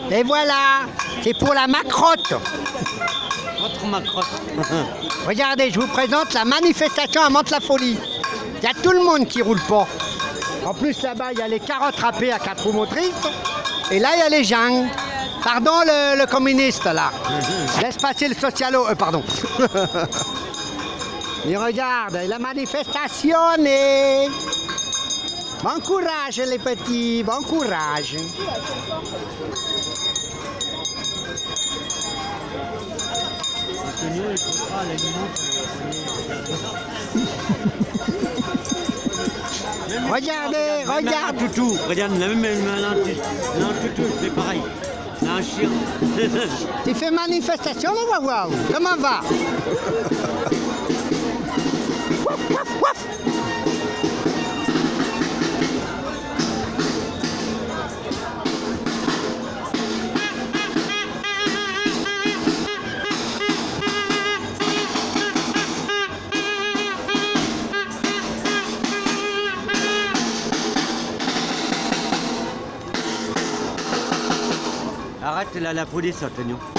Et voilà, c'est pour la macrotte. Votre macrotte. Regardez, je vous présente la manifestation à Mantes-la-Folie. Il y a tout le monde qui roule pas. En plus, là-bas, il y a les carottes râpées à 4 roues motrices. Et là, il y a les jungles. Pardon, le communiste, là. Laisse passer le socialo. Pardon. Et regarde, la manifestation est... Bon courage, les petits, bon courage. Antonio, il faudra à la limite. Regardez, regarde. Toutou, regarde, la même toutou, c'est pareil. C'est un chien. Tu fais manifestation, le waouh. Comment va? Waf, waf, waf. Arrête là, la police, Antonio.